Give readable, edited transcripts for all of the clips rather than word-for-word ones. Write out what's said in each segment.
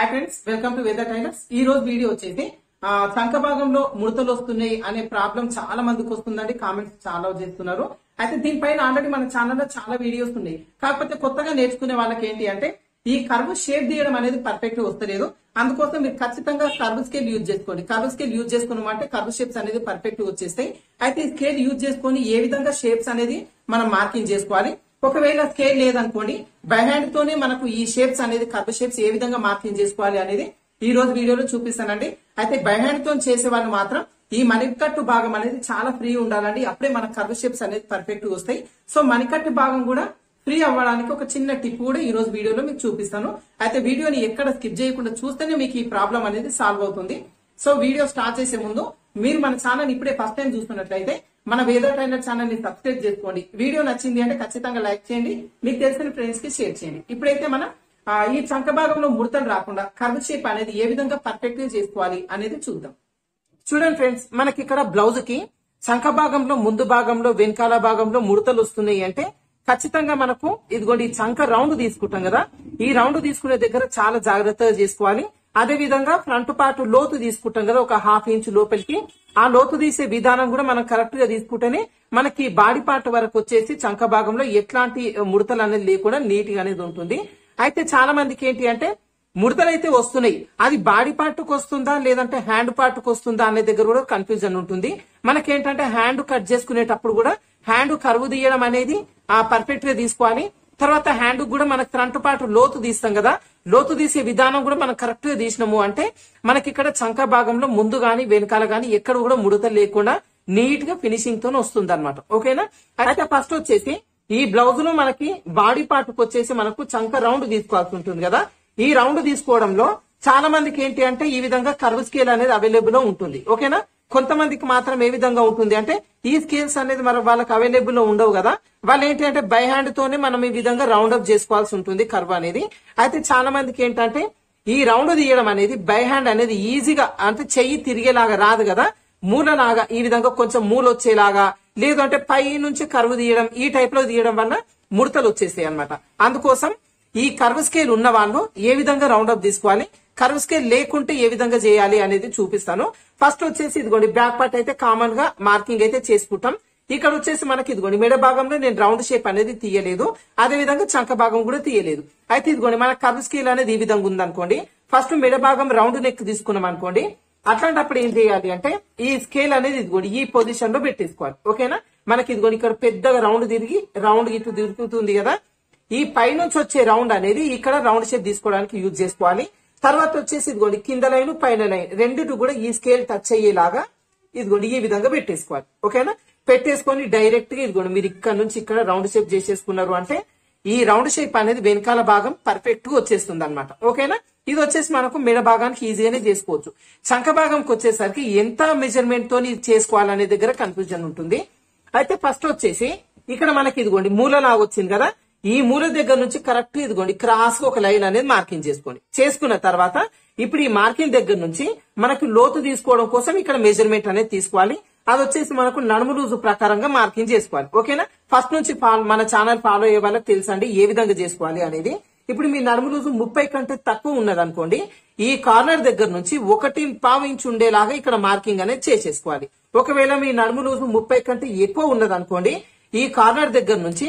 Hi friends, welcome to Weather Tailors. ఈ రోజు video వచ్చేసి చంక భాగంలో ముడతలు వస్తున్నాయి అనే ప్రాబ్లం చాలా మందికి వస్తుందండి. కామెంట్స్ చాలా చేస్తున్నారు. అయితే దీనిపైన ఆల్రెడీ మన ఛానల్లో చాలా వీడియోస్ ఉన్నాయి. కాకపోతే కొత్తగా నేర్చుకునే వాళ్ళకి ఏంటి అంటే ఈ కర్వ్ షేప్ తీయడం అనేది పర్ఫెక్ట్ గా వస్తలేదు. అందుకోసం మీరు ఖచ్చితంగా కర్వ్ స్కేల్ యూజ్ చేసుకోండి. కర్వ్ స్కేల్ యూజ్ చేసుకున్నామంటే కర్వ్ షేప్స్ అనేది పర్ఫెక్ట్ గా వచ్చేస్తాయి. అయితే ఈ స్కేల్ యూజ్ చేసుకుని ఏ విధంగా షేప్స్ అనేది మనం మార్కింగ్ చేసుకోవాలి. ఒకవేళ స్కేల్ లేదనుకోండి, బై హ్యాండ్ తోనే మనకు ఈ షేప్స్ అనేది కర్వ్ షేప్స్ ఏ విధంగా మార్కింగ్ చేసుకోవాలి అనేది ఈ రోజు వీడియోలో చూపిస్తానండి. అయితే బై హ్యాండ్ తో చేసే వాళ్ళు మాత్రం ఈ మణికట్టు భాగం అనేది చాలా ఫ్రీ ఉండాలండి. అప్పుడే మన కర్వ్ షేప్స్ అనేది పర్ఫెక్ట్ గా వస్తాయి. సో మణికట్టు భాగం కూడా ఫ్రీ అవ్వడానికి ఒక చిన్న టిప్ కూడా ఈ రోజు వీడియోలో మీకు చూపిస్తాను. అయితే వీడియోని ఎక్కడ స్కిప్ చేయకుండా చూస్తేనే మీకు ఈ ప్రాబ్లం అనేది సాల్వ్ అవుతుంది. సో వీడియో స్టార్ట్ చేసే ముందు మీరు మన ఛానల్ ఇప్పుడే ఫస్ట్ టైం చూస్తున్నట్లయితే మన వెదర్ టైలర్ ఛానల్ ని సబ్స్క్రైబ్ చేసుకోండి. వీడియో నచ్చింది అంటే ఖచ్చితంగా లైక్ చేయండి, మీకు తెలిసిన ఫ్రెండ్స్ కి షేర్ చేయండి. ఇప్పుడైతే మనం ఈ చంక భాగంలో ముడతలు రాకుండా కర్వ్ షేప్ అనేది ఏ విధంగా పర్ఫెక్ట్ గా చేసుకోవాలి అనేది చూద్దాం. చూడండి ఫ్రెండ్స్, మనకి ఇక్కడ బ్లౌజ్ కి చంక భాగంలో ముందు భాగంలో వెనకాల భాగంలో ముడతలు వస్తున్నాయి అంటే ఖచ్చితంగా మనకు ఇదిగోండి ఈ చంక రౌండ్ తీసుకుంటాం కదా, ఈ రౌండ్ తీసుకునే దగ్గర చాలా జాగ్రత్తగా చేసుకోవాలి. అదే విధంగా ఫ్రంట్ పార్ట్ లోతు తీసుకుంటాం కదా, ఒక ½ ఇంచ్ లోపలికి ఆ లోతు తీసే విధానం కూడా మనం కరెక్ట్ గా తీసుకుంటేనే మనకి బాడీ పార్ట్ వరకు వచ్చేసి చంక భాగంలో ఎట్లాంటి ముడతలు అనేది లేకుండా నీట్ గా అనేది ఉంటుంది. అయితే చాలా మందికి ఏంటి అంటే ముడతలు అయితే వస్తున్నాయి, అది బాడీ పార్ట్ కు వస్తుందా లేదంటే హ్యాండ్ పార్ట్ కు వస్తుందా అనే దగ్గర కూడా కన్ఫ్యూజన్ ఉంటుంది. మనకేంటంటే హ్యాండ్ కట్ చేసుకునేటప్పుడు కూడా హ్యాండ్ కరువు తీయడం అనేది పర్ఫెక్ట్ గా తీసుకోవాలి. తర్వాత హ్యాండ్ కూడా మనకి ఫ్రంట్ పార్ట్ లోతు తీస్తాం కదా, లోతు తీసే విధానం కూడా మనం కరెక్ట్ గా తీసినాము అంటే మనకి ఇక్కడ చంక భాగంలో ముందు గాని వెనకాల గాని ఎక్కడ కూడా ముడతలు లేకుండా నీట్ గా ఫినిషింగ్ తో వస్తుంది అనమాట. ఓకేనా? అయితే ఫస్ట్ వచ్చేసి ఈ బ్లౌజ్ లో మనకి బాడీ పార్ట్ కు వచ్చేసి మనకు చంక రౌండ్ తీసుకోవాల్సి ఉంటుంది కదా. ఈ రౌండ్ తీసుకోవడంలో చాలా మందికి ఏంటి అంటే ఈ విధంగా కర్వ్ స్కేల్ అనేది అవైలబుల్ లో ఉంటుంది. ఓకేనా? కొంతమందికి మాత్రం ఏ విధంగా ఉంటుంది అంటే ఈ స్కేల్స్ అనేది మరి వాళ్ళకి అవైలబుల్ లో ఉండవు కదా, వాళ్ళు ఏంటి అంటే బై హ్యాండ్ తోనే మనం ఈ విధంగా రౌండ్ అప్ చేసుకోవాల్సి ఉంటుంది కర్వ్ అనేది. అయితే చాలా మందికి ఏంటంటే ఈ రౌండ్ తీయడం అనేది బై హ్యాండ్ అనేది ఈజీగా అంటే చెయ్యి తిరిగేలాగా రాదు కదా, మూలలాగా ఈ విధంగా కొంచెం మూల వచ్చేలాగా లేదు అంటే పై నుంచి కర్వ్ తీయడం ఈ టైప్ లో తీయడం వల్ల ముడతలు వచ్చేస్తాయి అనమాట. అందుకోసం ఈ కర్వ్ స్కేల్ ఉన్న వాళ్ళు ఏ విధంగా రౌండ్ అప్ తీసుకోవాలి, కర్వ్ స్కేల్ లేకుంటే ఏ విధంగా చేయాలి అనేది చూపిస్తాను. ఫస్ట్ వచ్చేసి ఇదిగోండి బ్యాక్ పార్ట్ అయితే కామన్ గా మార్కింగ్ అయితే చేసుకుంటాం. ఇక్కడ వచ్చేసి మనకి ఇదిగోండి మెడ భాగంలో నేను రౌండ్ షేప్ అనేది తీయలేదు, అదే విధంగా చంక భాగం కూడా తీయలేదు. అయితే ఇదిగోండి మన కర్వ్ స్కేల్ అనేది ఈ విధంగా ఉందనుకోండి, ఫస్ట్ మెడ భాగం రౌండ్ నెక్ తీసుకున్నాం అనుకోండి, అట్లాంటప్పుడు ఏం చేయాలి అంటే ఈ స్కేల్ అనేది ఇదిగోండి ఈ పొజిషన్ లో పెట్టేసుకోవాలి. ఓకేనా? మనకి ఇదిగోండి ఇక్కడ పెద్దగా రౌండ్ తిరిగి రౌండ్ ఇటు తిరుగుతుంది కదా, ఈ పైనుంచి వచ్చే రౌండ్ అనేది ఇక్కడ రౌండ్ షేప్ తీసుకోవడానికి యూజ్ చేసుకోవాలి. తర్వాత వచ్చేసి ఇదిగోండి కింద లైన్ పైన లైన్ రెండిటి కూడా ఈ స్కేల్ టచ్ అయ్యేలాగా ఇదిగోండి ఈ విధంగా పెట్టేసుకోవాలి. ఓకేనా? పెట్టేసుకొని డైరెక్ట్ గా ఇదిగోండి మీరు ఇక్కడ నుంచి ఇక్కడ రౌండ్ షేప్ చేసేసుకున్నారు అంటే ఈ రౌండ్ షేప్ అనేది వెనకాల భాగం పర్ఫెక్ట్ గా వచ్చేస్తుంది అనమాట. ఓకేనా? ఇది వచ్చేసి మనకు మెడ భాగానికి ఈజీగానే చేసుకోవచ్చు. చంక భాగంకి వచ్చేసరికి ఎంత మెజర్మెంట్ తో చేసుకోవాలనే దగ్గర కన్ఫ్యూజన్ ఉంటుంది. అయితే ఫస్ట్ వచ్చేసి ఇక్కడ మనకి ఇదిగోండి మూల లాగా వచ్చింది కదా, ఈ మూల దగ్గర నుంచి కరెక్ట్ ఇదిగోండి క్రాస్ గా ఒక లైన్ అనేది మార్కింగ్ చేసుకోండి. చేసుకున్న తర్వాత ఇప్పుడు ఈ మార్కింగ్ దగ్గర నుంచి మనకి లోతు తీసుకోవడం కోసం ఇక్కడ మెజర్మెంట్ అనేది తీసుకోవాలి. అది వచ్చేసి మనకు నడుము లూజు ప్రకారంగా మార్కింగ్ చేసుకోవాలి. ఓకేనా? ఫస్ట్ నుంచి మన ఛానల్ ఫాలో అయ్యే వాళ్ళకి తెలుసండి ఏ విధంగా చేసుకోవాలి అనేది. ఇప్పుడు మీ నడుము లూజు 30 కంటే తక్కువ ఉన్నది అనుకోండి, ఈ కార్నర్ దగ్గర నుంచి 1.5 ఇంచ్ ఉండేలాగా ఇక్కడ మార్కింగ్ అనేది చేసేసుకోవాలి. ఒకవేళ మీ నడుము లూజు 30 కంటే ఎక్కువ ఉన్నది అనుకోండి, ఈ కార్నర్ దగ్గర నుంచి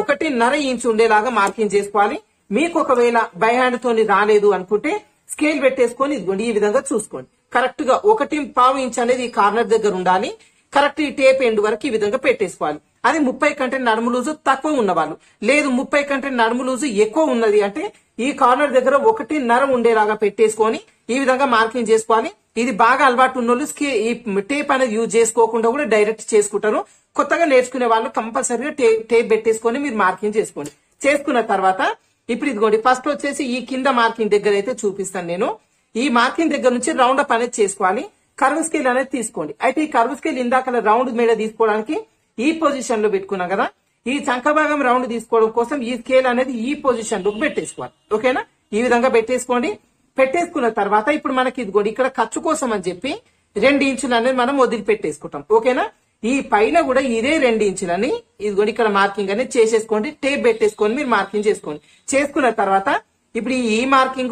1.5 ఇంచ్ ఉండేలాగా మార్కింగ్ చేసుకోవాలి. మీకు ఒకవేళ బై హ్యాండ్ తోని రాలేదు అనుకుంటే స్కేల్ పెట్టేసుకొని ఇదిగోండి ఈ విధంగా చూసుకోండి. కరెక్ట్ గా 1.5 ఇంచ్ అనేది ఈ కార్నర్ దగ్గర ఉండాలి. కరెక్ట్ ఈ టేప్ ఎండ్ వరకు ఈ విధంగా పెట్టేసుకోవాలి. అది 30 కంటే నడుము లూజు తక్కువ ఉన్నవాళ్ళు, లేదు 30 కంటే నడుము లూజు ఎక్కువ ఉన్నది అంటే ఈ కార్నర్ దగ్గర 1.5 ఉండేలాగా పెట్టేసుకొని ఈ విధంగా మార్కింగ్ చేసుకోవాలి. ఇది బాగా అలవాటు ఉన్న వాళ్ళు ఈ టేప్ అనేది యూజ్ చేసుకోకుండా కూడా డైరెక్ట్ చేసుకుంటారు. కొత్తగా నేర్చుకునే వాళ్ళు కంపల్సరీగా టేప్ పెట్టేసుకొని మీరు మార్కింగ్ చేసుకోండి. చేసుకున్న తర్వాత ఇప్పుడు ఇదిగోండి ఫస్ట్ వచ్చేసి ఈ కింద మార్కింగ్ దగ్గర అయితే చూపిస్తాను నేను. ఈ మార్కింగ్ దగ్గర నుంచి రౌండ్ అప్ అనేది చేసుకోవాలి. కర్వ్ స్కేల్ అనేది తీసుకోండి. అయితే ఈ కర్వ్ స్కేల్ ఇందాక రౌండ్ మీద తీసుకోవడానికి ఈ పొజిషన్ లో పెట్టుకున్నాం కదా, ఈ చంక భాగం రౌండ్ తీసుకోవడం కోసం ఈ స్కేల్ అనేది ఈ పొజిషన్ లో పెట్టేసుకోవాలి. ఓకేనా? ఈ విధంగా పెట్టేసుకోండి. పెట్టేసుకున్న తర్వాత ఇప్పుడు మనకి ఇదిగోండి ఇక్కడ ఖర్చు కోసం అని చెప్పి 2 ఇంచులు అనేది మనం వదిలి పెట్టేసుకుంటాం. ఓకేనా? ఈ పైన కూడా ఇదే 2 ఇంచులని ఇదిగోండి ఇక్కడ మార్కింగ్ అనేది చేసేసుకోండి. టేప్ పెట్టేసుకొని మీరు మార్కింగ్ చేసుకోండి. చేసుకున్న తర్వాత ఇప్పుడు ఈ మార్కింగ్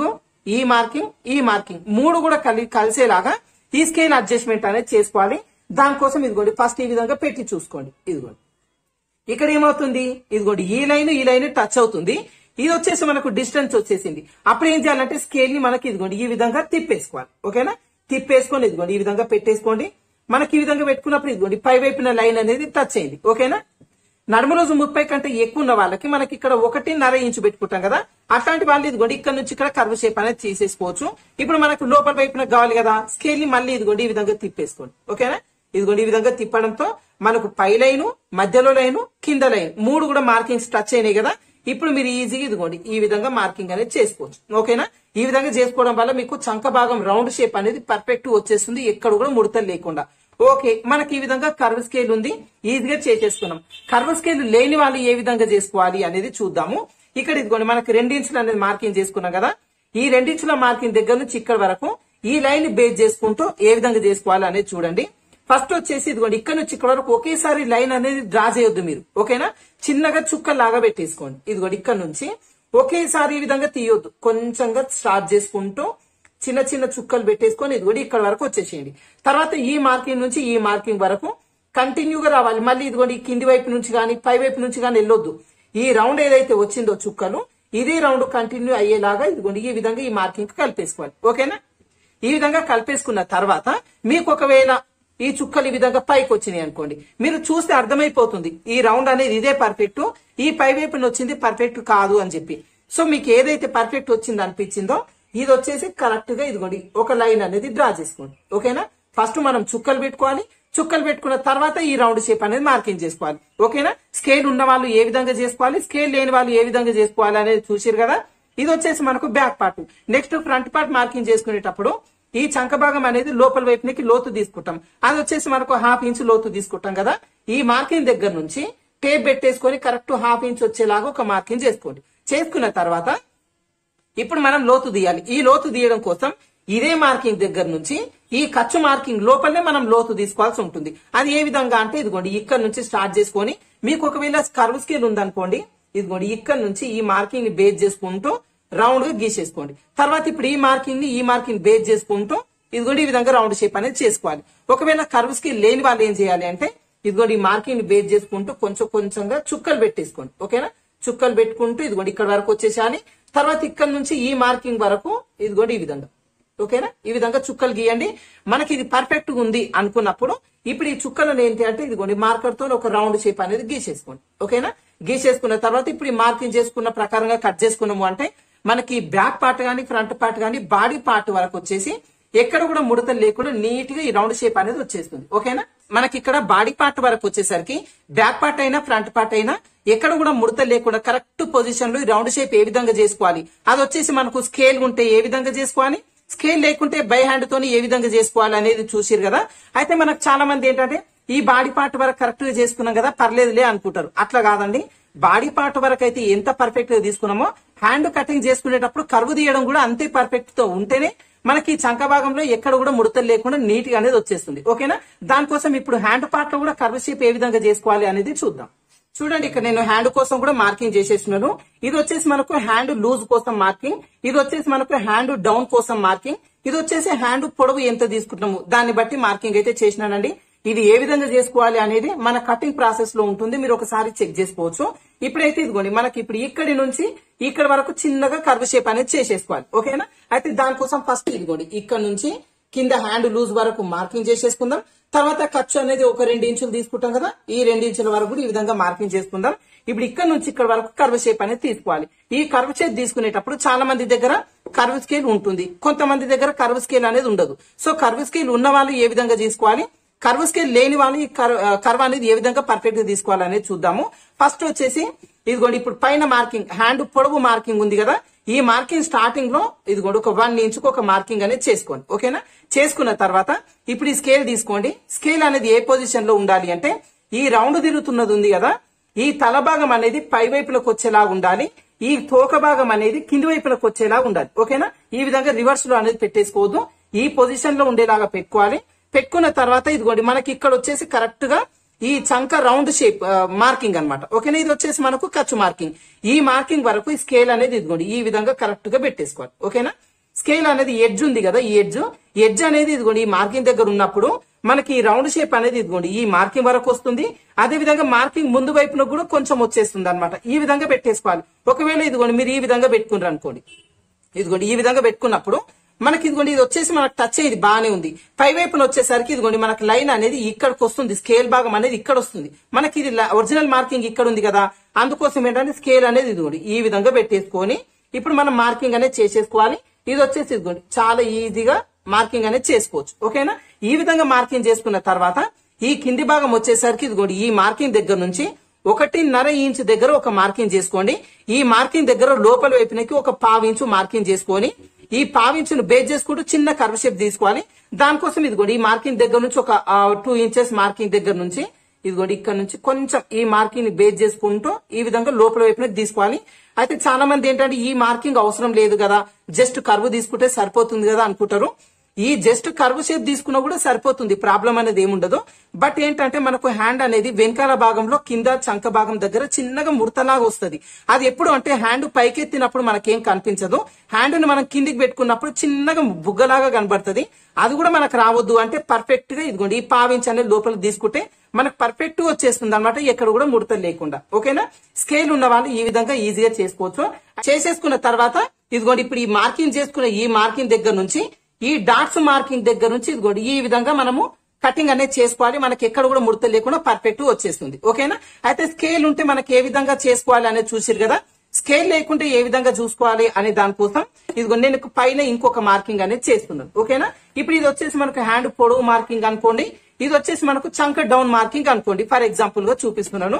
ఈ మార్కింగ్ మూడు కూడా కలిసేలాగా ఈ స్కేల్ అడ్జస్ట్మెంట్ అనేది చేసుకోవాలి. దానికోసం ఇదిగోండి ఫస్ట్ ఈ విధంగా పెట్టి చూసుకోండి. ఇదిగోండి ఇక్కడ ఏమవుతుంది, ఇదిగోండి ఈ లైన్ టచ్ అవుతుంది. ఇది వచ్చేసి మనకు డిస్టెన్స్ వచ్చేసింది. అప్పుడు ఏం చేయాలంటే స్కేల్ ని మనకి ఇదిగోండి ఈ విధంగా తిప్పేసుకోవాలి. ఓకేనా, తిప్పేసుకొని ఇదిగోండి ఈ విధంగా పెట్టేసుకోండి. మనకి ఈ విధంగా పెట్టుకున్నప్పుడు ఇదిగోండి పై వైపున లైన్ అనేది టచ్ అయింది. ఓకేనా, నడుము రోజు 30 కంటే ఎక్కువ ఉన్న వాళ్ళకి మనకి ఇక్కడ 1.5 ఇంచు పెట్టుకుంటాం కదా, అట్లాంటి వాళ్ళు ఇదిగోండి ఇక్కడ నుంచి ఇక్కడ కర్వ్ షేప్ అనేది తీసేసుకోవచ్చు. ఇప్పుడు మనకు లోపల వైపున కావాలి కదా, స్కేల్ ని మళ్ళీ ఇదిగోండి ఈ విధంగా తిప్పేసుకోండి. ఓకేనా, ఇదిగోండి ఈ విధంగా తిప్పడంతో మనకు పై లైను, మధ్యలో లైను, కింద లైన్ మూడు కూడా మార్కింగ్స్ టచ్ అయినాయి కదా. ఇప్పుడు మీరు ఈజీగా ఇదిగోండి ఈ విధంగా మార్కింగ్ అనేది చేసుకోవచ్చు. ఓకేనా, ఈ విధంగా చేసుకోవడం వల్ల మీకు చంక భాగం రౌండ్ షేప్ అనేది పర్ఫెక్ట్ వచ్చేస్తుంది, ఎక్కడ కూడా ముడతలు లేకుండా. ఓకే, మనకి ఈ విధంగా కర్వ్ స్కేల్ ఉంది, ఈజీగా చేసేసుకున్నాం. కర్వ్ స్కేల్ లేని వాళ్ళు ఏ విధంగా చేసుకోవాలి అనేది చూద్దాము. ఇక్కడ ఇదిగోండి మనకి 2 ఇంచులు అనేది మార్కింగ్ చేసుకున్నాం కదా, ఈ 2 ఇంచుల మార్కింగ్ దగ్గర నుంచి ఇక్కడ వరకు ఈ లైన్ బేస్ చేసుకుంటూ ఏ విధంగా చేసుకోవాలి అనేది చూడండి. ఫస్ట్ వచ్చేసి ఇదిగోండి ఇక్కడ నుంచి ఇక్కడ వరకు ఒకేసారి లైన్ అనేది డ్రా చేయొద్దు మీరు. ఓకేనా, చిన్నగా చుక్కలాగా పెట్టేసుకోండి. ఇదిగోండి ఇక్కడ నుంచి ఒకేసారి ఈ విధంగా తీయొద్దు, కొంచెంగా స్టార్ట్ చేసుకుంటూ చిన్న చిన్న చుక్కలు పెట్టేసుకొని ఇదిగోండి ఇక్కడ వరకు వచ్చేసేయండి. తర్వాత ఈ మార్కింగ్ నుంచి ఈ మార్కింగ్ వరకు కంటిన్యూగా రావాలి. మళ్ళీ ఇదిగోండి కింది వైపు నుంచి కానీ పై వైపు నుంచి కానీ వెళ్ళొద్దు. ఈ రౌండ్ ఏదైతే వచ్చిందో చుక్కలు, ఇదే రౌండ్ కంటిన్యూ అయ్యేలాగా ఇదిగోండి ఈ విధంగా ఈ మార్కింగ్ కలిపేసుకోవాలి. ఓకేనా, ఈ విధంగా కలిపేసుకున్న తర్వాత మీకు ఒకవేళ ఈ చుక్కలు ఈ విధంగా పైకి వచ్చినాయి అనుకోండి, మీరు చూస్తే అర్థమైపోతుంది ఈ రౌండ్ అనేది ఇదే పర్ఫెక్ట్, ఈ పై వైపున వచ్చింది పర్ఫెక్ట్ కాదు అని చెప్పి. సో మీకు ఏదైతే పర్ఫెక్ట్ వచ్చింది అనిపించిందో ఇది వచ్చేసి కరెక్ట్ గా ఇదిగోండి ఒక లైన్ అనేది డ్రా చేసుకోండి. ఓకేనా, ఫస్ట్ మనం చుక్కలు పెట్టుకోవాలి, చుక్కలు పెట్టుకున్న తర్వాత ఈ రౌండ్ షేప్ అనేది మార్కింగ్ చేసుకోవాలి. ఓకేనా, స్కేల్ ఉన్న వాళ్ళు ఏ విధంగా చేసుకోవాలి, స్కేల్ లేని వాళ్ళు ఏ విధంగా చేసుకోవాలి అనేది చూసారు కదా. ఇది వచ్చేసి మనకు back part. Next front part marking చేసుకునేటప్పుడు ఈ చంక భాగం అనేది లోపల వైపునికి లోతు తీసుకుంటాం. అది వచ్చేసి మనకు 1/2 ఇంచు లోతు తీసుకుంటాం కదా. ఈ మార్కింగ్ దగ్గర నుంచి టేప్ పెట్టేసుకొని కరెక్ట్ 1/2 ఇంచు వచ్చేలాగా ఒక మార్కింగ్ చేసుకోండి. చేసుకున్న తర్వాత ఇప్పుడు మనం లోతు తీయాలి. ఈ లోతు తీయడం కోసం ఇదే మార్కింగ్ దగ్గర నుంచి ఈ ఖర్చు మార్కింగ్ లోపలనే మనం లోతు తీసుకోవాల్సి ఉంటుంది. అది ఏ విధంగా అంటే ఇదిగోండి ఇక్కడ నుంచి స్టార్ట్ చేసుకొని, మీకు ఒకవేళ కర్వ్ స్కేల్ ఉందనుకోండి, ఇదిగోండి ఇక్కడ నుంచి ఈ మార్కింగ్ ని బేస్ చేసుకుంటూ రౌండ్ గా గీసేసుకోండి. తర్వాత ఇప్పుడు ఈ మార్కింగ్ బేస్ చేసుకుంటూ ఇదిగోండి ఈ విధంగా రౌండ్ షేప్ అనేది చేసుకోవాలి. ఒకవేళ కర్వ్ స్కేల్ లేని వాళ్ళు ఏం చేయాలి అంటే ఇదిగోండి ఈ మార్కింగ్ ని బేస్ చేసుకుంటూ కొంచెంగా చుక్కలు పెట్టేసుకోండి. ఓకేనా, చుక్కలు పెట్టుకుంటూ ఇదిగోండి ఇక్కడ వరకు వచ్చేసాలి. తర్వాత ఇక్కడ నుంచి ఈ మార్కింగ్ వరకు ఇదిగోండి ఈ విధంగా. ఓకేనా, ఈ విధంగా చుక్కలు గీయండి. మనకి ఇది పర్ఫెక్ట్ ఉంది అనుకున్నప్పుడు ఇప్పుడు ఈ చుక్కలను ఏంటి అంటే ఇదిగోండి మార్కర్ తో ఒక రౌండ్ షేప్ అనేది గీసేసుకోండి. ఓకేనా, గీసేసుకున్న తర్వాత ఇప్పుడు ఈ మార్కింగ్ చేసుకున్న ప్రకారంగా కట్ చేసుకున్నాము అంటే మనకి బ్యాక్ పార్ట్ గానీ ఫ్రంట్ పార్ట్ గానీ బాడీ పార్ట్ వరకు వచ్చేసి ఎక్కడ కూడా ముడతలు లేకుండా నీట్ గా ఈ రౌండ్ షేప్ అనేది వచ్చేస్తుంది. ఓకేనా, మనకి ఇక్కడ బాడీ పార్ట్ వరకు వచ్చేసరికి బ్యాక్ పార్ట్ అయినా ఫ్రంట్ పార్ట్ అయినా ఎక్కడ కూడా ముడతలు లేకుండా కరెక్ట్ పొజిషన్ లో ఈ రౌండ్ షేప్ ఏ విధంగా చేసుకోవాలి, అది వచ్చేసి మనకు స్కేల్ ఉంటే ఏ విధంగా చేసుకోవాలి, స్కేల్ లేకుంటే బై హ్యాండ్ తోని ఏ విధంగా చేసుకోవాలి అనేది చూసిరు కదా. అయితే మనకు చాలా మంది ఏంటంటే ఈ బాడీ పార్ట్ వరకు కరెక్ట్ గా చేసుకున్నాం కదా పర్లేదులే అనుకుంటారు. అట్లా కాదండి, బాడీ పార్ట్ వరకు అయితే ఎంత పర్ఫెక్ట్ గా తీసుకున్నామో హ్యాండ్ కటింగ్ చేసుకునేటప్పుడు కర్వ్ తీయడం కూడా అంతే పర్ఫెక్ట్ తో ఉంటేనే మనకి చంక భాగంలో ఎక్కడ కూడా ముడతలు లేకుండా నీట్ గా అనేది వచ్చేస్తుంది. ఓకేనా, దానికోసం ఇప్పుడు హ్యాండ్ పార్ట్ లో కూడా కర్వ్ షేప్ ఏ విధంగా చేసుకోవాలి అనేది చూద్దాం. చూడండి, ఇక్కడ నేను హ్యాండ్ కోసం కూడా మార్కింగ్ చేసేస్తున్నాను. ఇది వచ్చేసి మనకు హ్యాండ్ లూజ్ కోసం మార్కింగ్, ఇది వచ్చేసి మనకు హ్యాండ్ డౌన్ కోసం మార్కింగ్, ఇది వచ్చేసి హ్యాండ్ పొడవు ఎంత తీసుకుంటున్నాము దాన్ని బట్టి మార్కింగ్ అయితే చేసినానండి. ఇది ఏ విధంగా చేసుకోవాలి అనేది మన కటింగ్ ప్రాసెస్ లో ఉంటుంది, మీరు ఒకసారి చెక్ చేసుకోవచ్చు. ఇప్పుడైతే ఇదిగోండి మనకి ఇప్పుడు ఇక్కడి నుంచి ఇక్కడ వరకు చిన్నగా కర్వ్ షేప్ అనేది చేసేసుకోవాలి. ఓకేనా, అయితే దానికోసం ఫస్ట్ ఇదిగోండి ఇక్కడ నుంచి కింద హ్యాండ్ లూజ్ వరకు మార్కింగ్ చేసేసుకుందాం. తర్వాత ఖర్చు అనేది ఒక 2 ఇంచులు తీసుకుంటాం కదా, ఈ 2 ఇంచుల వరకు కూడా ఈ విధంగా మార్కింగ్ చేసుకుందాం. ఇప్పుడు ఇక్కడ నుంచి ఇక్కడ వరకు కర్వ్ షేప్ అనేది తీసుకోవాలి. ఈ కర్వ్ షేప్ తీసుకునేటప్పుడు చాలా మంది దగ్గర కర్వ్ స్కేల్ ఉంటుంది, కొంతమంది దగ్గర కర్వ్ స్కేల్ అనేది ఉండదు. సో కర్వ్ స్కేల్ ఉన్న వాళ్ళు ఏ విధంగా తీసుకోవాలి, కర్వ్ స్కేల్ లేని వాళ్ళు ఈ కర్వ్ అనేది ఏ విధంగా పర్ఫెక్ట్ గా తీసుకోవాలి అనేది చూద్దాము. ఫస్ట్ వచ్చేసి ఇదిగోండి ఇప్పుడు పైన మార్కింగ్ హ్యాండ్ పొడవు మార్కింగ్ ఉంది కదా, ఈ మార్కింగ్ స్టార్టింగ్ లో ఇదిగోండి ఒక 1 ఇంచుకు ఒక మార్కింగ్ అనేది చేసుకోండి. ఓకేనా, చేసుకున్న తర్వాత ఇప్పుడు ఈ స్కేల్ తీసుకోండి. స్కేల్ అనేది ఏ పొజిషన్ లో ఉండాలి అంటే ఈ రౌండ్ తిరుగుతున్నది ఉంది కదా, ఈ తల భాగం అనేది పై వైపులకు వచ్చేలా ఉండాలి, ఈ తోక భాగం అనేది కింది వైపులకు వచ్చేలా ఉండాలి. ఓకేనా, ఈ విధంగా రివర్స్ లో అనేది పెట్టేసుకోవద్దు, ఈ పొజిషన్ లో ఉండేలాగా పెట్టుకోవాలి. పెట్టుకున్న తర్వాత ఇదిగోండి మనకి ఇక్కడ వచ్చేసి కరెక్ట్ గా ఈ చంక రౌండ్ షేప్ మార్కింగ్ అన్నమాట. ఓకేనా, ఇది వచ్చేసి మనకు ఖర్చు మార్కింగ్. ఈ మార్కింగ్ వరకు ఈ స్కేల్ అనేది ఇదిగోండి ఈ విధంగా కరెక్ట్ గా పెట్టేసుకోవాలి. ఓకేనా, స్కేల్ అనేది ఎడ్జ్ ఉంది కదా, ఈ ఎడ్జ్ అనేది ఇదిగోండి ఈ మార్కింగ్ దగ్గర ఉన్నప్పుడు మనకి ఈ రౌండ్ షేప్ అనేది ఇదిగోండి ఈ మార్కింగ్ వరకు వస్తుంది. అదే విధంగా మార్కింగ్ ముందు వైపున కూడా కొంచెం వచ్చేస్తుంది అనమాట. ఈ విధంగా పెట్టేసుకోవాలి. ఒకవేళ ఇదిగోండి మీరు ఈ విధంగా పెట్టుకున్నారు అనుకోండి, ఇదిగోండి ఈ విధంగా పెట్టుకున్నప్పుడు మనకి ఇదిగోండి ఇది వచ్చేసి మనకు టచ్ అయ్యేది బాగానే ఉంది. పై వైపున వచ్చేసరికి ఇదిగోండి మనకి లైన్ అనేది ఇక్కడికి వస్తుంది, స్కేల్ భాగం అనేది ఇక్కడ వస్తుంది. మనకి ఇది ఒరిజినల్ మార్కింగ్ ఇక్కడ ఉంది కదా, అందుకోసం ఏంటంటే స్కేల్ అనేది ఇదిగోండి ఈ విధంగా పెట్టేసుకొని ఇప్పుడు మనం మార్కింగ్ అనేది చేసేసుకోవాలి. ఇది వచ్చేసి ఇదిగోండి చాలా ఈజీగా మార్కింగ్ అనేది చేసుకోవచ్చు. ఓకేనా, ఈ విధంగా మార్కింగ్ చేసుకున్న తర్వాత ఈ కింది భాగం వచ్చేసరికి ఇదిగోండి ఈ మార్కింగ్ దగ్గర నుంచి 1.5 ఇంచ్ దగ్గర ఒక మార్కింగ్ చేసుకోండి. ఈ మార్కింగ్ దగ్గర లోపల వైపునకి ఒక 1/2 ఇంచు మార్కింగ్ చేసుకొని ఈ 1/2 ఇంచును బేస్ చేసుకుంటూ చిన్న కర్వ్ షేప్ తీసుకోవాలి. దానికోసం ఇదిగోండి ఈ మార్కింగ్ దగ్గర నుంచి ఒక 2 ఇంచెస్ మార్కింగ్ దగ్గర నుంచి ఇదిగోండి ఇక్కడ నుంచి కొంచెం ఈ మార్కింగ్ ని బేస్ చేసుకుంటూ ఈ విధంగా లోపల వైపునకి తీసుకోవాలి. అయితే చాలా మంది ఏంటంటే ఈ మార్కింగ్ అవసరం లేదు కదా, జస్ట్ కర్వ్ తీసుకుంటే సరిపోతుంది కదా అనుకుంటారు. ఈ జస్ట్ కర్వ్ షేప్ తీసుకున్నా కూడా సరిపోతుంది, ప్రాబ్లం అనేది ఏముండదు. బట్ ఏంటంటే మనకు హ్యాండ్ అనేది వెనకాల భాగంలో కింద చంక భాగం దగ్గర చిన్నగా ముడతలాగా వస్తుంది. అది ఎప్పుడు అంటే హ్యాండ్ పైకెత్తినప్పుడు మనకేం కనిపించదు, హ్యాండ్ ని మనం కిందికి పెట్టుకున్నప్పుడు చిన్నగా బుగ్గలాగా కనబడుతుంది. అది కూడా మనకు రావద్దు అంటే పర్ఫెక్ట్ గా ఇదిగోండి ఈ 1/2 ఇంచ్ అనేది లోపల తీసుకుంటే మనకు పర్ఫెక్ట్ వచ్చేస్తుంది అనమాట, ఎక్కడ కూడా ముడతలు లేకుండా. ఓకేనా, స్కేల్ ఉన్న వాళ్ళు ఈ విధంగా ఈజీగా చేసుకోవచ్చు. చేసేసుకున్న తర్వాత ఇదిగోండి ఇప్పుడు ఈ మార్కింగ్ చేసుకున్న ఈ మార్కింగ్ దగ్గర నుంచి ఈ డాట్స్ మార్కింగ్ దగ్గర నుంచి ఇదిగోండి ఈ విధంగా మనము కటింగ్ అనేది చేసుకోవాలి. మనకి ఎక్కడ కూడా ముడత లేకుండా పర్ఫెక్ట్ వచ్చేస్తుంది. ఓకేనా, అయితే స్కేల్ ఉంటే మనకి ఏ విధంగా చేసుకోవాలి అనేది చూసిరు కదా, స్కేల్ లేకుంటే ఏ విధంగా చూసుకోవాలి అనే దానికోసం ఇదిగో నేను పైన ఇంకొక మార్కింగ్ అనేది చేస్తున్నాను. ఓకేనా, ఇప్పుడు ఇది వచ్చేసి మనకు హ్యాండ్ పొడవు మార్కింగ్ అనుకోండి, ఇది వచ్చేసి మనకు చంక డౌన్ మార్కింగ్ అనుకోండి. ఫర్ ఎగ్జాంపుల్ గా చూపిస్తున్నాను.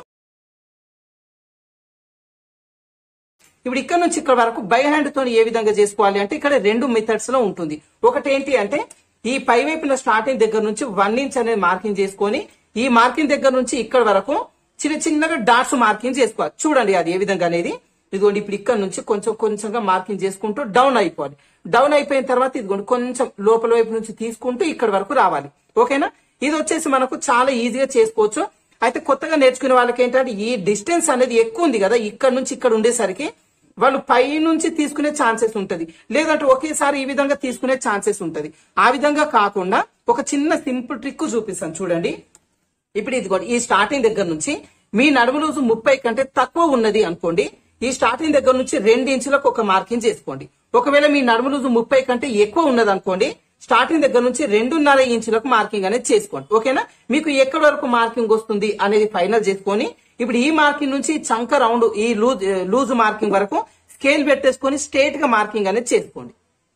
ఇప్పుడు ఇక్కడ నుంచి ఇక్కడ వరకు బై హ్యాండ్ తో ఏ విధంగా చేసుకోవాలి అంటే ఇక్కడ 2 మెథడ్స్ లో ఉంటుంది. ఒకటి ఏంటి అంటే ఈ పై వైపున స్టార్టింగ్ దగ్గర నుంచి 1 ఇంచ్ అనేది మార్కింగ్ చేసుకొని ఈ మార్కింగ్ దగ్గర నుంచి ఇక్కడ వరకు చిన్న చిన్నగా డాట్స్ మార్కింగ్ చేసుకోవాలి. చూడండి అది ఏ విధంగా అనేది. ఇదిగోండి ఇప్పుడు ఇక్కడ నుంచి కొంచెం కొంచెంగా మార్కింగ్ చేసుకుంటూ డౌన్ అయిపోవాలి. డౌన్ అయిపోయిన తర్వాత ఇదిగోండి కొంచెం లోపల వైపు నుంచి తీసుకుంటూ ఇక్కడ వరకు రావాలి. ఓకేనా, ఇది వచ్చేసి మనకు చాలా ఈజీగా చేసుకోవచ్చు. అయితే కొత్తగా నేర్చుకునే వాళ్ళకి ఏంటంటే ఈ డిస్టెన్స్ అనేది ఎక్కువ ఉంది కదా, ఇక్కడ నుంచి ఇక్కడ ఉండేసరికి వాళ్ళు పై నుంచి తీసుకునే ఛాన్సెస్ ఉంటది, లేదంటే ఒకేసారి ఈ విధంగా తీసుకునే ఛాన్సెస్ ఉంటది. ఆ విధంగా కాకుండా ఒక చిన్న సింపుల్ ట్రిక్ చూపిస్తాను చూడండి. ఇప్పుడు ఇదిగోండి ఈ స్టార్టింగ్ దగ్గర నుంచి మీ నడుము లూజు 30 కంటే తక్కువ ఉన్నది అనుకోండి, ఈ స్టార్టింగ్ దగ్గర నుంచి 2 ఇంచులకు ఒక మార్కింగ్ చేసుకోండి. ఒకవేళ మీ నడుము లూజు 30 కంటే ఎక్కువ ఉన్నది అనుకోండి, స్టార్టింగ్ దగ్గర నుంచి 2.5 ఇంచులకు మార్కింగ్ అనేది చేసుకోండి. ఓకేనా, మీకు ఎక్కడి వరకు మార్కింగ్ వస్తుంది అనేది ఫైనల్ చేసుకొని ఇప్పుడు ఈ మార్కింగ్ నుంచి చంక రౌండ్ ఈ లూజ్ మార్కింగ్ వరకు స్కేల్ పెట్టేసుకొని స్ట్రేట్ గా మార్కింగ్ అనేది చేసుకోండి.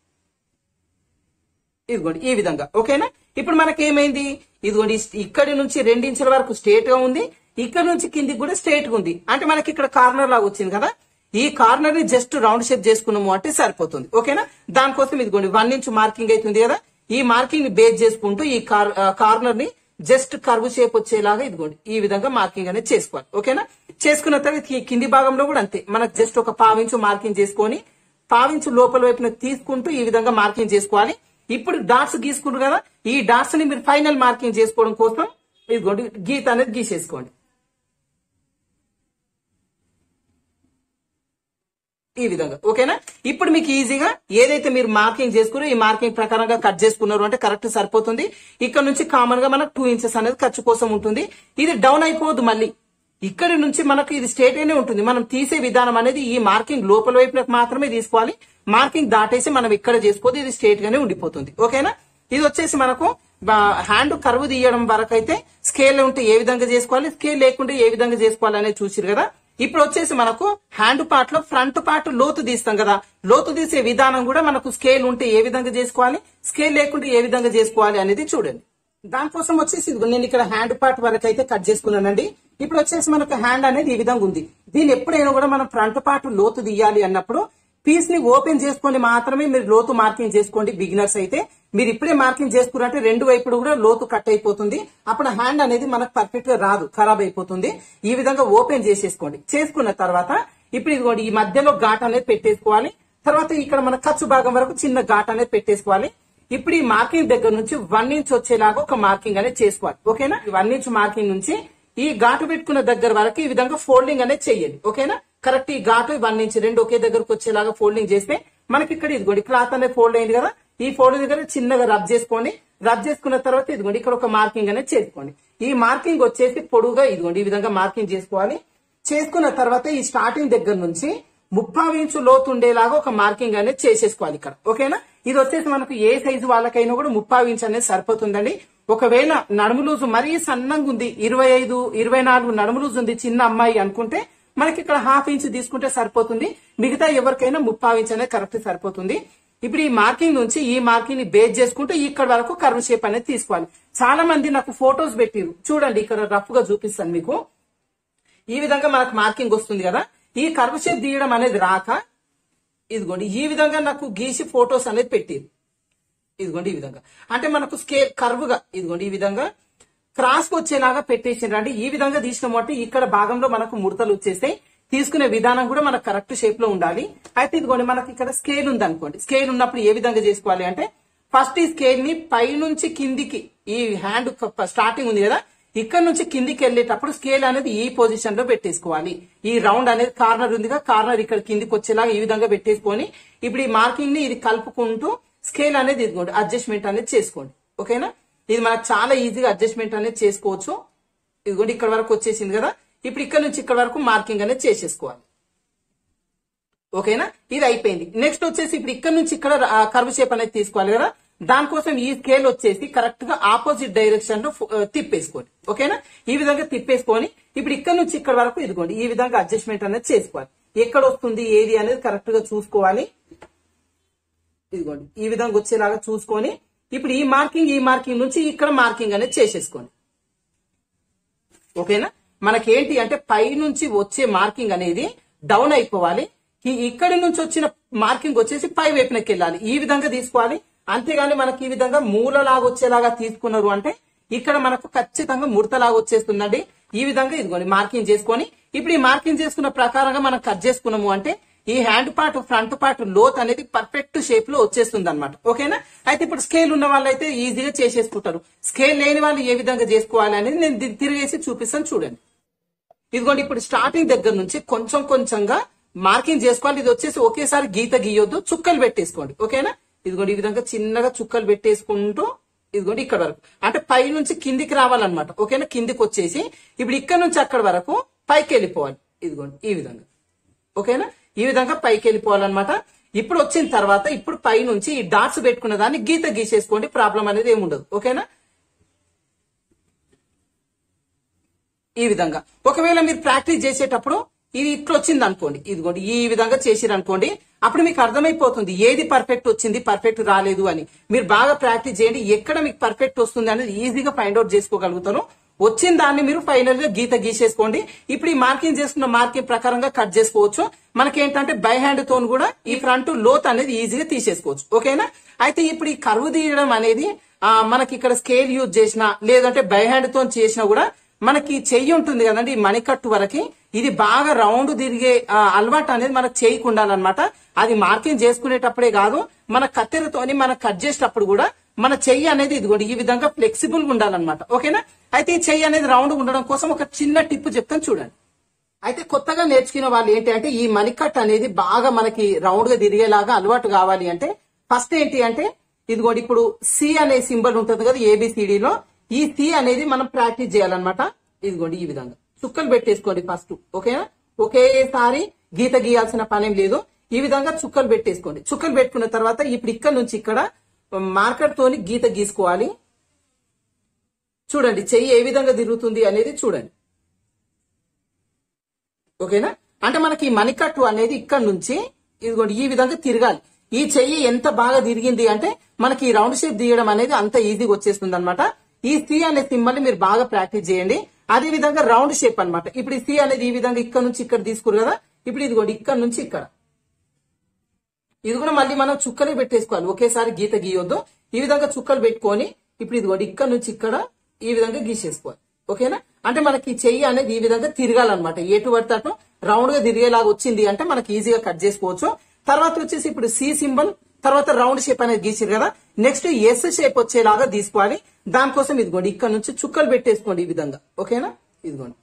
ఇదిగోండి ఈ విధంగా. ఓకేనా, ఇప్పుడు మనకి ఏమైంది, ఇదిగోండి ఇక్కడి నుంచి 2 ఇంచుల వరకు స్ట్రేట్ గా ఉంది, ఇక్కడ నుంచి కిందికి కూడా స్ట్రేట్ గా ఉంది. అంటే మనకి ఇక్కడ కార్నర్ లాగా వచ్చింది కదా, ఈ కార్నర్ ని జస్ట్ రౌండ్ షేప్ చేసుకున్నాము అంటే సరిపోతుంది. ఓకేనా, దానికోసం ఇదిగోండి 1 ఇంచ్ మార్కింగ్ అవుతుంది కదా, ఈ మార్కింగ్ ని బేస్ చేసుకుంటూ ఈ కార్నర్ ని జస్ట్ కర్వ్ షేప్ వచ్చేలాగా ఇదిగోండి ఈ విధంగా మార్కింగ్ అనేది చేసుకోవాలి. ఓకేనా, చేసుకున్న తర్వాత కింది భాగంలో కూడా అంతే, మనకు జస్ట్ ఒక 1/2 ఇంచు మార్కింగ్ చేసుకొని 1/2 ఇంచు లోపల వైపున తీసుకుంటూ ఈ విధంగా మార్కింగ్ చేసుకోవాలి. ఇప్పుడు డాట్స్ గీసుకున్నారు కదా, ఈ డాట్స్ ని మీరు ఫైనల్ మార్కింగ్ చేసుకోవడం కోసం ఇదిగోండి గీత అనేది గీసేసుకోండి ఈ విధంగా. ఓకేనా, ఇప్పుడు మీకు ఈజీగా ఏదైతే మీరు మార్కింగ్ చేసుకున్నారో ఈ మార్కింగ్ ప్రకారంగా కట్ చేసుకున్నారు అంటే కరెక్ట్ సరిపోతుంది. ఇక్కడ నుంచి కామన్ గా మనకు 2 ఇంచెస్ అనేది ఖర్చు కోసం ఉంటుంది. ఇది డౌన్ అయిపోదు, మళ్ళీ ఇక్కడి నుంచి మనకు ఇది స్ట్రేట్ గానే ఉంటుంది. మనం తీసే విధానం అనేది ఈ మార్కింగ్ లోపల వైపునకు మాత్రమే తీసుకోవాలి, మార్కింగ్ దాటేసి మనం ఇక్కడ చేసుకోదు, ఇది స్ట్రేట్ గానే ఉండిపోతుంది. ఓకేనా, ఇది వచ్చేసి మనకు హ్యాండ్ కర్వ్ తీయడం వరకు అయితే స్కేల్ ఉంటే ఏ విధంగా చేసుకోవాలి, స్కేల్ లేకుంటే ఏ విధంగా చేసుకోవాలి అనేది చూసిరు కదా. ఇప్పుడు వచ్చేసి మనకు హ్యాండ్ పార్ట్ లో ఫ్రంట్ పార్ట్ లోతు తీస్తాం కదా, లోతు తీసే విధానం కూడా మనకు స్కేల్ ఉంటే ఏ విధంగా చేసుకోవాలి, స్కేల్ లేకుంటే ఏ విధంగా చేసుకోవాలి అనేది చూడండి. దానికోసం వచ్చేసి నేను ఇక్కడ హ్యాండ్ పార్ట్ వరకు అయితే కట్ చేసుకున్నానండి. ఇప్పుడు వచ్చేసి మనకు హ్యాండ్ అనేది ఈ విధంగా ఉంది. దీన్ని ఎప్పుడైనా కూడా మనం ఫ్రంట్ పార్ట్ లోతు తీయాలి అన్నప్పుడు పీస్ ని ఓపెన్ చేసుకొని మాత్రమే మీరు లోతు మార్కింగ్ చేసుకోండి. బిగినర్స్ అయితే మీరు ఇప్పుడే మార్కింగ్ చేసుకున్నట్టే 2 వైపులు కూడా లోతు కట్ అయిపోతుంది, అప్పుడు హ్యాండ్ అనేది మనకు పర్ఫెక్ట్ గా రాదు, ఖరాబ్ అయిపోతుంది. ఈ విధంగా ఓపెన్ చేసేసుకోండి. చేసుకున్న తర్వాత ఇప్పుడు ఇదిగోండి ఈ మధ్యలో ఘాట్ అనేది పెట్టేసుకోవాలి. తర్వాత ఇక్కడ మన ఖర్చు భాగం వరకు చిన్న ఘాట్ అనేది పెట్టేసుకోవాలి. ఇప్పుడు ఈ మార్కింగ్ దగ్గర నుంచి 1 ఇంచ్ వచ్చేలాగా ఒక మార్కింగ్ అనేది చేసుకోవాలి. ఓకేనా, ఈ 1 ఇంచ్ మార్కింగ్ నుంచి ఈ ఘాటు పెట్టుకున్న దగ్గర వరకు ఈ విధంగా ఫోల్డింగ్ అనేది చెయ్యండి. ఓకేనా, కరెక్ట్ ఈ ఘాటు 1 ఇంచ్ 2 ఒకే దగ్గరకు వచ్చేలాగా ఫోల్డింగ్ చేస్తే మనకి ఇక్కడ ఇదిగోండి క్లాత్ అనేది ఫోల్డ్ అయింది కదా, ఈ ఫోల్డ్ దగ్గర చిన్నగా రబ్ చేసుకున్న తర్వాత ఇదిగోండి ఇక్కడ ఒక మార్కింగ్ అనేది చేసుకోండి. ఈ మార్కింగ్ వచ్చేసి పొడుగా ఇదిగోండి ఈ విధంగా మార్కింగ్ చేసుకోవాలి. చేసుకున్న తర్వాత ఈ స్టార్టింగ్ దగ్గర నుంచి 30 ఇంచు లోతు ఉండేలాగా ఒక మార్కింగ్ అనేది చేసేసుకోవాలి ఇక్కడ. ఓకేనా, ఇది వచ్చేసి మనకు ఏ సైజు వాళ్ళకైనా కూడా 30 ఇంచు అనేది సరిపోతుందండి. ఒకవేళ నడుము లూజు మరీ సన్నంగా ఉంది, 25, 24 నడుము లూజు ఉంది చిన్న అమ్మాయి అనుకుంటే మనకి ఇక్కడ 1/2 ఇంచు తీసుకుంటే సరిపోతుంది. మిగతా ఎవరికైనా 30 ఇంచు అనేది కరెక్ట్ సరిపోతుంది. ఇప్పుడు ఈ మార్కింగ్ నుంచి ఈ మార్కింగ్ ని బేస్ చేసుకుంటూ ఇక్కడ వరకు కర్వ్ షేప్ అనేది తీసుకోవాలి. చాలా మంది నాకు ఫొటోస్ పెట్టిరు, చూడండి ఇక్కడ రఫ్ గా చూపిస్తాను మీకు. ఈ విధంగా మనకు మార్కింగ్ వస్తుంది కదా, ఈ కర్వ్ షేప్ తీయడం అనేది రాక ఇదిగోండి ఈ విధంగా నాకు గీసి ఫొటోస్ అనేది పెట్టిరు. ఇదిగోండి ఈ విధంగా అంటే మనకు స్కేల్ కర్వ్ గా ఇదిగోండి ఈ విధంగా క్రాస్ కు వచ్చేలాగా పెట్టేసిండ్రు. అంటే ఈ విధంగా తీసినాం అంటే ఇక్కడ భాగంలో మనకు ముడతలు వచ్చేస్తాయి. తీసుకునే విధానం కూడా మనకు కరెక్ట్ షేప్ లో ఉండాలి. అయితే ఇదిగోండి మనకి ఇక్కడ స్కేల్ ఉంది అనుకోండి, స్కేల్ ఉన్నప్పుడు ఏ విధంగా చేసుకోవాలి అంటే ఫస్ట్ ఈ స్కేల్ ని పై నుంచి కిందికి ఈ హ్యాండ్ స్టార్టింగ్ ఉంది కదా ఇక్కడ నుంచి కిందికి వెళ్లేటప్పుడు స్కేల్ అనేది ఈ పొజిషన్ లో పెట్టేసుకోవాలి. ఈ రౌండ్ అనేది కార్నర్ ఉందిగా, కార్నర్ ఇక్కడ కిందికి వచ్చేలాగా ఈ విధంగా పెట్టేసుకొని ఇప్పుడు ఈ మార్కింగ్ ని ఇది కలుపుకుంటూ స్కేల్ అనేది ఇదిగోండి అడ్జస్ట్మెంట్ అనేది చేసుకోండి. ఓకేనా, ఇది మనకు చాలా ఈజీగా అడ్జస్ట్మెంట్ అనేది చేసుకోవచ్చు. ఇదిగోండి ఇక్కడ వరకు వచ్చేసింది కదా, ఇప్పుడు ఇక్కడ నుంచి ఇక్కడ వరకు మార్కింగ్ అనేది చేసేసుకోవాలి. ఓకేనా, ఇది అయిపోయింది. నెక్స్ట్ వచ్చేసి ఇప్పుడు ఇక్కడ నుంచి ఇక్కడ కర్వ్ షేప్ అనేది తీసుకోవాలి కదా, దానికోసం ఈ స్కేల్ వచ్చేసి కరెక్ట్ గా ఆపోజిట్ డైరెక్షన్ లో తిప్పేసుకోండి. ఓకేనా, ఈ విధంగా తిప్పేసుకొని ఇప్పుడు ఇక్కడ నుంచి ఇక్కడ వరకు ఇదిగోండి ఈ విధంగా అడ్జస్ట్మెంట్ అనేది చేసుకోవాలి. ఎక్కడ వస్తుంది ఏది అనేది కరెక్ట్ గా చూసుకోవాలి. ఇదిగోండి ఈ విధంగా వచ్చేలాగా చూసుకొని ఇప్పుడు ఈ మార్కింగ్ నుంచి ఇక్కడ మార్కింగ్ అనేది చేసేసుకోండి. ఓకేనా, మనకేంటి అంటే పై నుంచి వచ్చే మార్కింగ్ అనేది డౌన్ అయిపోవాలి. ఇక్కడి నుంచి వచ్చిన మార్కింగ్ వచ్చేసి పై వైపునకి వెళ్ళాలి. ఈ విధంగా తీసుకోవాలి. అంతేగాని మనకి ఈ విధంగా మూలలాగా వచ్చేలాగా తీసుకున్నారు అంటే ఇక్కడ మనకు ఖచ్చితంగా ముడతలాగా వచ్చేస్తుందండి. ఈ విధంగా ఇదిగోండి మార్కింగ్ చేసుకొని ఇప్పుడు ఈ మార్కింగ్ చేసుకున్న ప్రకారంగా మనం కట్ చేసుకున్నాము అంటే ఈ హ్యాండ్ పార్ట్ ఫ్రంట్ పార్ట్ లోత్ అనేది పర్ఫెక్ట్ షేప్ లో వచ్చేస్తుంది అనమాట. ఓకేనా, అయితే ఇప్పుడు స్కేల్ ఉన్న వాళ్ళు అయితే ఈజీగా చేసేసుకుంటారు. స్కేల్ లేని వాళ్ళు ఏ విధంగా చేసుకోవాలి అనేది నేను తిరిగేసి చూపిస్తాను చూడండి. ఇదిగోండి ఇప్పుడు స్టార్టింగ్ దగ్గర నుంచి కొంచెం కొంచెంగా మార్కింగ్ చేసుకోవాలి. ఇది వచ్చేసి ఒకేసారి గీత గీయొద్దు, చుక్కలు పెట్టేసుకోండి. ఓకేనా, ఇదిగోండి ఈ విధంగా చిన్నగా చుక్కలు పెట్టేసుకుంటూ ఇదిగోండి ఇక్కడ వరకు అంటే పై నుంచి కిందికి రావాలన్నమాట. ఓకేనా, కిందికి వచ్చేసి ఇప్పుడు ఇక్కడ నుంచి అక్కడ వరకు పైకి వెళ్ళిపోవాలి. ఇదిగోండి ఈ విధంగా. ఓకేనా, ఈ విధంగా పైకి వెళ్ళిపోవాలన్నమాట. ఇప్పుడు వచ్చిన తర్వాత ఇప్పుడు పై నుంచి ఈ డాట్స్ పెట్టుకున్న దాన్ని గీత గీసేసుకోండి, ప్రాబ్లం అనేది ఏముండదు. ఓకేనా, ఈ విధంగా. ఒకవేళ మీరు ప్రాక్టీస్ చేసేటప్పుడు ఇది ఇట్లా వచ్చింది అనుకోండి, ఇదిగోండి ఈ విధంగా చేసిరనుకోండి, అప్పుడు మీకు అర్థమైపోతుంది ఏది పర్ఫెక్ట్ వచ్చింది పర్ఫెక్ట్ రాలేదు అని. మీరు బాగా ప్రాక్టీస్ చేయండి, ఎక్కడ మీకు పర్ఫెక్ట్ వస్తుంది అనేది ఈజీగా ఫైండ్ అవుట్ చేసుకోగలుగుతారు. వచ్చిన దాన్ని మీరు ఫైనల్ గా గీత గీసేసుకోండి. ఇప్పుడు ఈ మార్కింగ్ చేసుకున్న మార్కింగ్ ప్రకారంగా కట్ చేసుకోవచ్చు. మనకేంటంటే బై హ్యాండ్ తోని కూడా ఈ ఫ్రంట్ లోత్ అనేది ఈజీగా తీసేసుకోవచ్చు. ఓకేనా, అయితే ఇప్పుడు ఈ కర్వ్ తీయడం అనేది మనకి ఇక్కడ స్కేల్ యూజ్ చేసినా లేదంటే బై హ్యాండ్ తో చేసినా కూడా మనకి చెయ్యి ఉంటుంది కదండి, ఈ మణికట్టు వరకు ఇది బాగా రౌండ్ తిరిగే అలవాటు అనేది మనకు చెయ్యికి ఉండాలన్నమాట. అది మార్కింగ్ చేసుకునేటప్పుడే కాదు, మన కత్తెరతోని మనం కట్ చేసేటప్పుడు కూడా మన చెయ్యి అనేది ఇదిగోండి ఈ విధంగా ఫ్లెక్సిబుల్ గా ఉండాలన్నమాట. ఓకేనా, అయితే ఈ చెయ్యి అనేది రౌండ్ ఉండడం కోసం ఒక చిన్న టిప్ చెప్తాను చూడండి. అయితే కొత్తగా నేర్చుకునే వాళ్ళు ఏంటి అంటే ఈ మణికట్ అనేది బాగా మనకి రౌండ్ గా తిరిగేలాగా అలవాటు కావాలి అంటే ఫస్ట్ ఏంటి అంటే ఇదిగోండి ఇప్పుడు సి అనే సింబల్ ఉంటుంది కదా ఏబిసిడిలో, ఈ సి అనేది మనం ప్రాక్టీస్ చేయాలన్నమాట. ఇదిగోండి ఈ విధంగా చుక్కలు పెట్టేసుకోండి ఫస్ట్. ఓకేనా, ఒకేసారి గీత గీయాల్సిన పనేం లేదు. ఈ విధంగా చుక్కలు పెట్టేసుకోండి. చుక్కలు పెట్టుకున్న తర్వాత ఇప్పుడు ఇక్కడ నుంచి ఇక్కడ మార్కర్ తోని గీత గీసుకోవాలి. చూడండి చెయ్యి ఏ విధంగా తిరుగుతుంది అనేది చూడండి. ఓకేనా, అంటే మనకి ఈ మణికట్టు అనేది ఇక్కడ నుంచి ఇదిగోండి ఈ విధంగా తిరగాలి. ఈ చెయ్యి ఎంత బాగా తిరిగింది అంటే మనకి ఈ రౌండ్ షేప్ తీయడం అనేది అంత ఈజీగా వచ్చేస్తుంది అనమాట. ఈ సి అనే సింబల్ ని మీరు బాగా ప్రాక్టీస్ చేయండి. అదే విధంగా రౌండ్ షేప్ అన్నమాట. ఇప్పుడు ఈ సి అనేది ఈ విధంగా ఇక్కడ నుంచి ఇక్కడ తీసుకురు కదా, ఇప్పుడు ఇదిగోండి ఇక్కడ నుంచి ఇక్కడ ఇది కూడా మళ్ళీ మనం చుక్కలే పెట్టేసుకోవాలి, ఒకేసారి గీత గీయొద్దు. ఈ విధంగా చుక్కలు పెట్టుకొని ఇప్పుడు ఇదిగోండి ఇక్కడ నుంచి ఇక్కడ ఈ విధంగా గీసేసుకోవాలి. ఓకేనా, అంటే మనకి చెయ్యి అనేది ఈ విధంగా తిరగాలన్నమాట. ఎటు పడితే అటు రౌండ్ గా తిరిగేలాగా వచ్చింది అంటే మనకి ఈజీగా కట్ చేసుకోవచ్చు. తర్వాత వచ్చేసి ఇప్పుడు సి సింబల్ తర్వాత రౌండ్ షేప్ అనేది గీసారు కదా, నెక్స్ట్ ఎస్ షేప్ వచ్చేలాగా తీసుకోవాలి. దానికోసం ఇదిగోండి ఇక్కడ నుంచి చుక్కలు పెట్టేసుకోండి ఈ విధంగా. ఓకేనా, ఇదిగోండి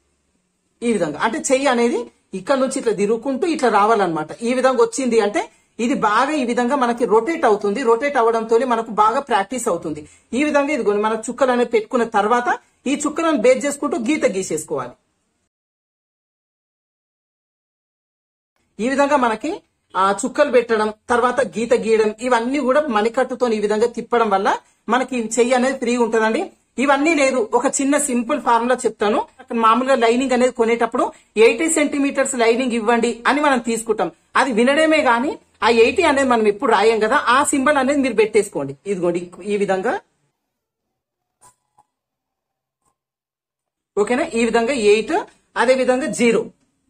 ఈ విధంగా అంటే చెయ్యి అనేది ఇక్కడ నుంచి ఇట్లా తిరుగుకుంటూ ఇట్లా రావాలన్నమాట. ఈ విధంగా వచ్చింది అంటే ఇది బాగా ఈ విధంగా మనకి రొటేట్ అవుతుంది. రొటేట్ అవడంతో మనకు బాగా ప్రాక్టీస్ అవుతుంది. ఈ విధంగా ఇదిగోండి మన చుక్కలు అనేవి పెట్టుకున్న తర్వాత ఈ చుక్కలను బేస్ చేసుకుంటూ గీత గీసేసుకోవాలి. ఈ విధంగా మనకి చుక్కలు పెట్టడం, తర్వాత గీత గీయడం, ఇవన్నీ కూడా మణికట్టుతో ఈ విధంగా తిప్పడం వల్ల మనకి చెయ్యి అనేది ఫ్రీ ఉంటదండి. ఇవన్నీ లేదు, ఒక చిన్న సింపుల్ ఫార్ములా చెప్తాను. మామూలుగా లైనింగ్ అనేది కొనేటప్పుడు 80 సెంటీమీటర్స్ లైనింగ్ ఇవ్వండి అని మనం తీసుకుంటాం. అది వినడమే గానీ ఆ 80 అనేది మనం ఎప్పుడు రాయం కదా. ఆ సింబల్ అనేది మీరు పెట్టేసుకోండి. ఇదిగోండి ఈ విధంగా, ఓకేనా. ఈ విధంగా 8, అదే విధంగా 0.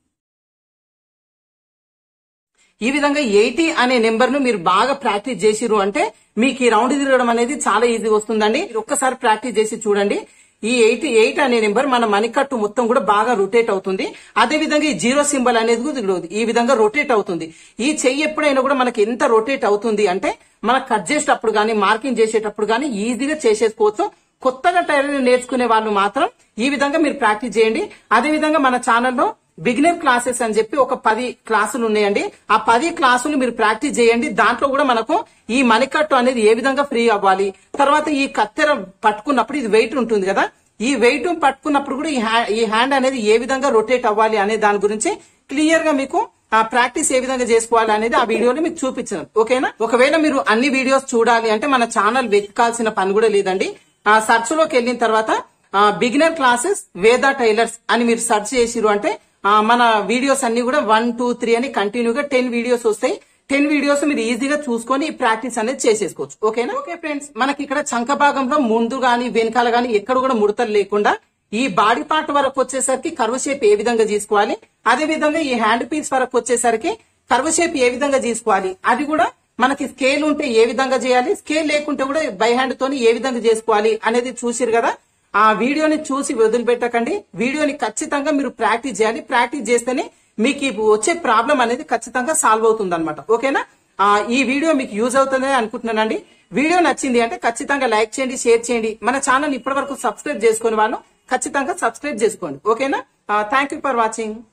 ఈ విధంగా 80 అనే నెంబర్ ను మీరు బాగా ప్రాక్టీస్ చేసిరు అంటే మీకు ఈ రౌండ్ తిరగడం అనేది చాలా ఈజీ వస్తుందండి. ఒక్కసారి ప్రాక్టీస్ చేసి చూడండి. ఈ 88 అనే నెంబర్ మన మణికట్టు మొత్తం కూడా బాగా రొటేట్ అవుతుంది. అదే విధంగా ఈ 0 సింబల్ అనేది కూడా ఈ విధంగా రొటేట్ అవుతుంది. ఈ చెయ్యి ఎప్పుడైనా కూడా మనకి ఎంత రొటేట్ అవుతుంది అంటే మనం కట్ చేసేటప్పుడు గానీ, మార్కింగ్ చేసేటప్పుడు గానీ ఈజీగా చేసేసుకోవచ్చు. కొత్తగా టైలరింగ్ నేర్చుకునే వాళ్ళు మాత్రం ఈ విధంగా మీరు ప్రాక్టీస్ చేయండి. అదే విధంగా మన ఛానల్లో బిగినర్ క్లాసెస్ అని చెప్పి ఒక 10 క్లాసులు ఉన్నాయండి. ఆ 10 క్లాసులు మీరు ప్రాక్టీస్ చేయండి. దాంట్లో కూడా మనకు ఈ మణికట్టు అనేది ఏ విధంగా ఫ్రీ అవ్వాలి, తర్వాత ఈ కత్తెర పట్టుకున్నప్పుడు ఇది వెయిట్ ఉంటుంది కదా, ఈ వెయిట్ పట్టుకున్నప్పుడు కూడా ఈ హ్యాండ్ అనేది ఏ విధంగా రొటేట్ అవ్వాలి అనే దాని గురించి క్లియర్ గా మీకు ఆ ప్రాక్టీస్ ఏ విధంగా చేసుకోవాలి అనేది ఆ వీడియోని మీకు చూపించాను. ఓకేనా. ఒకవేళ మీరు అన్ని వీడియోస్ చూడాలి అంటే మన ఛానల్ వెతకాల్సిన పని కూడా లేదండి. ఆ సర్చ్ లోకి వెళ్ళిన తర్వాత బిగినర్ క్లాసెస్ వేదా టైలర్స్ అని మీరు సర్చ్ చేసిరు అంటే మన వీడియోస్ అన్ని కూడా 1, 2, 3 అని కంటిన్యూగా 10 వీడియోస్ వస్తాయి. 10 వీడియోస్ మీరు ఈజీగా చూసుకొని ప్రాక్టీస్ అనేది చేసేసుకోవచ్చు. ఓకేనా. ఓకే ఫ్రెండ్స్, మనకి ఇక్కడ చంక భాగంలో ముందు గాని వెనకాల గాని ఎక్కడ కూడా ముడతలు లేకుండా ఈ బాడీ పార్ట్ వరకు వచ్చేసరికి కర్వ్ షేప్ ఏ విధంగా తీసుకోవాలి, అదే విధంగా ఈ హ్యాండ్ పీస్ వరకు వచ్చేసరికి కర్వ్ షేప్ ఏ విధంగా తీసుకోవాలి, అది కూడా మనకి స్కేల్ ఉంటే ఏ విధంగా చేయాలి, స్కేల్ లేకుంటే కూడా బై హ్యాండ్ తోని ఏ విధంగా చేసుకోవాలి అనేది చూసిరు కదా. ఆ వీడియోని చూసి వదిలిపెట్టకండి. వీడియోని ఖచ్చితంగా మీరు ప్రాక్టీస్ చేయాలి. ప్రాక్టీస్ చేస్తేనే మీకు వచ్చే ప్రాబ్లం అనేది ఖచ్చితంగా సాల్వ్ అవుతుంది అనమాట. ఓకేనా. ఈ వీడియో మీకు యూజ్ అవుతుందని అనుకుంటున్నానండి. వీడియో నచ్చింది అంటే ఖచ్చితంగా లైక్ చేయండి, షేర్ చేయండి. మన ఛానల్ ఇప్పటి వరకు సబ్స్క్రైబ్ చేసుకునే వాళ్ళు ఖచ్చితంగా సబ్స్క్రైబ్ చేసుకోండి. ఓకేనా. Thank you for watching.